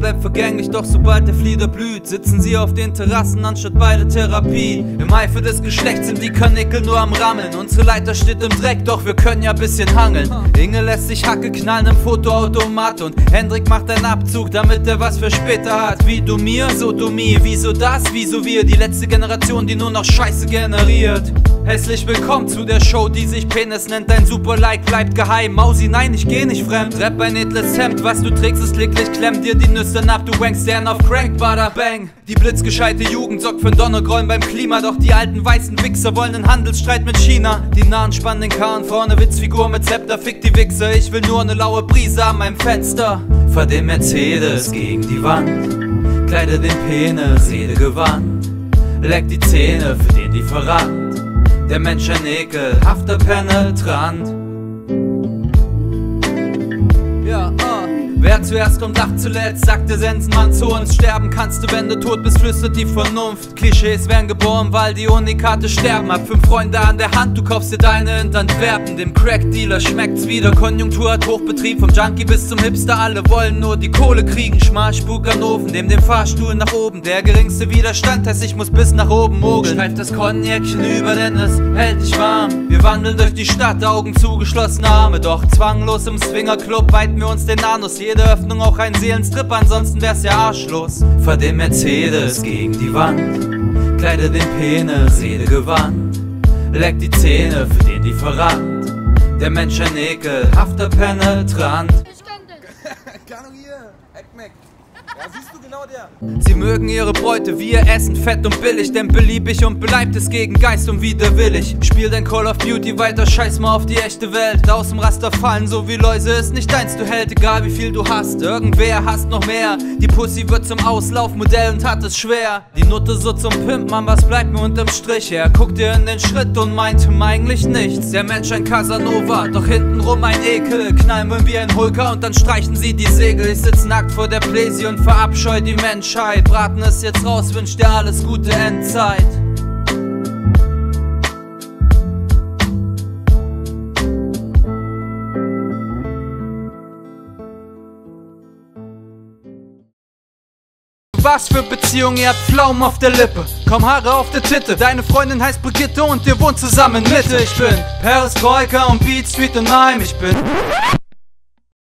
bleibt vergänglich, doch sobald der Flieder blüht, sitzen sie auf den Terrassen anstatt bei der Therapie. Im Eifer des Geschlechts sind die Karnickel nur am Rammeln. Unsere Leiter steht im Dreck, doch wir können ja bisschen hangeln. Inge lässt sich Hacke knallen im Fotoautomat und Hendrik macht einen Abzug, damit er was für später hat. Wie du mir, so du mir, wieso das, wieso wir, die letzte Generation, die nur noch Scheiße generiert. Hässlich willkommen zu der Show, die sich Penis nennt. Dein Super-Like bleibt geheim. Mausi, nein, ich geh nicht fremd. Rap ein edles Hemd, was du trägst ist klicklich. Klemm dir die Nüsse ab, du wankst gern auf Crank, bada bang. Die blitzgescheite Jugend sorgt für Donnergrollen beim Klima. Doch die alten weißen Wichser wollen einen Handelsstreit mit China. Die Nahen spannen den Kahn, vorne Witzfigur mit Zepter. Fick die Wichser, ich will nur eine laue Brise an meinem Fenster. Fahr den Mercedes gegen die Wand, kleide den Penis, Seelegewandt, leck die Zähne für den Lieferant. Der Mensch ein ekelhafter Penetrant. Ja, wer zuerst kommt, lacht zuletzt, sagt der Sensenmann zu uns. Sterben kannst du, wenn du tot bist, flüstert die Vernunft. Klischees werden geboren, weil die Unikate sterben. Hab 5 Freunde an der Hand, du kaufst dir deine in Antwerpen. Dem Crack-Dealer schmeckt's wieder, Konjunktur hat Hochbetrieb. Vom Junkie bis zum Hipster, alle wollen nur die Kohle kriegen. Schmalspuk an Ofen, neben dem Fahrstuhl nach oben. Der geringste Widerstand heißt, ich muss bis nach oben mogeln. Streif das Cognacchen über, denn es hält dich warm. Wir wandeln durch die Stadt, Augen zugeschlossene Arme. Doch zwanglos im Swingerclub weiten wir uns den Anus. Jede Öffnung auch ein Seelenstrip, ansonsten wär's ja arschlos. Fahr den Mercedes gegen die Wand, kleide den Penis, Seelegewandt, leck die Zähne für den Lieferant. Der Mensch ein ekelhafter Penetrant. Keine hier, Eckmeck. Ja, siehst du, genau der. Sie mögen ihre Bräute, wir essen fett und billig, denn beliebig und beleibt ist gegen Geist und widerwillig. Spiel dein Call of Duty weiter, scheiß mal auf die echte Welt. Aus dem Raster fallen, so wie Läuse, ist nicht deins, du Held, egal wie viel du hast. Irgendwer hasst noch mehr, die Pussy wird zum Auslaufmodell und hat es schwer. Die Nutte so zum Pimp, Mann, was bleibt mir unterm Strich? Er guckt dir in den Schritt und meint eigentlich nichts. Der Mensch ein Casanova, doch hintenrum ein Ekel. Knallen wir wie ein Hulker und dann streichen sie die Segel. Ich sitz nackt vor der Pläsi und verabscheu die Menschheit. Braten es jetzt raus, wünsch dir alles gute Endzeit. Was für Beziehung, ihr habt Pflaumen auf der Lippe, kaum Haare auf der Titte. Deine Freundin heißt Brigitte und ihr wohnt zusammen in Mitte. Ich bin Perestroika und Beat Street in Heim. Ich bin